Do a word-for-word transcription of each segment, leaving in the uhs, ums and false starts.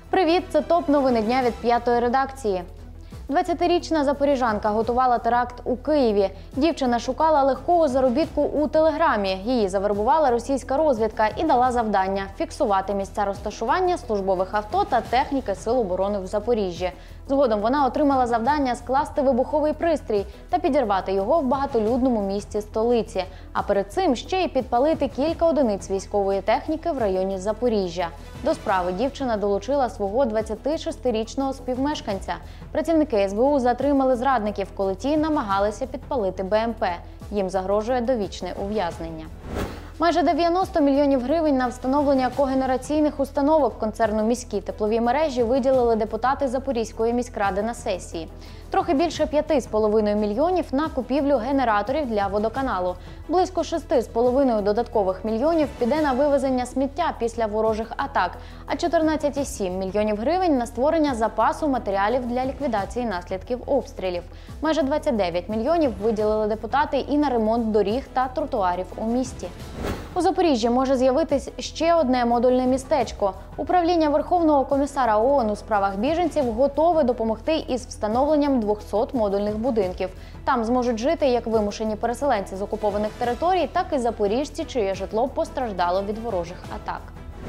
Привіт, це топ-новини дня від п'ятої редакції. двадцятирічна запоріжанка готувала теракт у Києві. Дівчина шукала легкого заробітку у Телеграмі. Її завербувала російська розвідка і дала завдання – фіксувати місця розташування службових авто та техніки Сил оборони в Запоріжжі. Згодом вона отримала завдання скласти вибуховий пристрій та підірвати його в багатолюдному місті столиці. А перед цим ще й підпалити кілька одиниць військової техніки в районі Запоріжжя. До справи дівчина долучила свого двадцятишестирічного співмешканця. Працівники ес бе у затримали зрадників, коли ті намагалися підпалити бе ем пе. Їм загрожує довічне ув'язнення. Майже дев'яносто мільйонів гривень на встановлення когенераційних установок концерну «Міські теплові мережі» виділили депутати Запорізької міськради на сесії. Трохи більше п'яти з половиною мільйонів на купівлю генераторів для водоканалу. Близько шести з половиною додаткових мільйонів піде на вивезення сміття після ворожих атак, а чотирнадцять цілих сім мільйонів гривень на створення запасу матеріалів для ліквідації наслідків обстрілів. Майже двадцять дев'ять мільйонів виділили депутати і на ремонт доріг та тротуарів у місті. У Запоріжжі може з'явитись ще одне модульне містечко. Управління Верховного комісара о о ен у справах біженців готове допомогти із встановленням двохсот модульних будинків. Там зможуть жити як вимушені переселенці з окупованих територій, так і запоріжці, чиє житло постраждало від ворожих атак.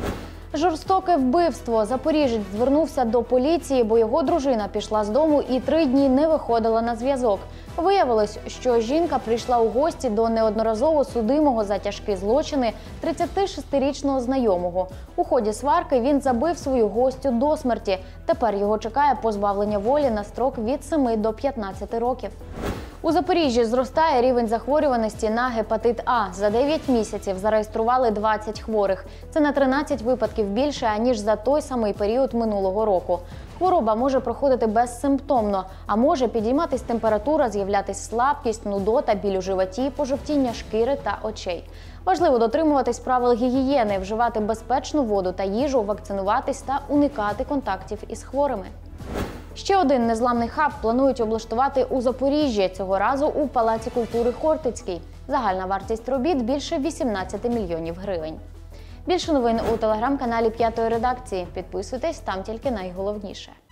Жорстоке вбивство. Запоріжець звернувся до поліції, бо його дружина пішла з дому і три дні не виходила на зв'язок. Виявилось, що жінка прийшла у гості до неодноразово судимого за тяжкі злочини тридцятишестирічного знайомого. У ході сварки він забив свою гостю до смерті. Тепер його чекає позбавлення волі на строк від семи до п'ятнадцяти років. У Запоріжжі зростає рівень захворюваності на гепатит А. За дев'ять місяців зареєстрували двадцять хворих. Це на тринадцять випадків більше, аніж за той самий період минулого року. Хвороба може проходити безсимптомно, а може підійматись температура, з'являтись слабкість, нудота, біль у животі, пожовтіння шкіри та очей. Важливо дотримуватись правил гігієни, вживати безпечну воду та їжу, вакцинуватись та уникати контактів із хворими. Ще один незламний хаб планують облаштувати у Запоріжжі, цього разу у Палаці культури Хортицький. Загальна вартість робіт – більше вісімнадцяти мільйонів гривень. Більше новин у телеграм-каналі п'ятої редакції. Підписуйтесь, там тільки найголовніше.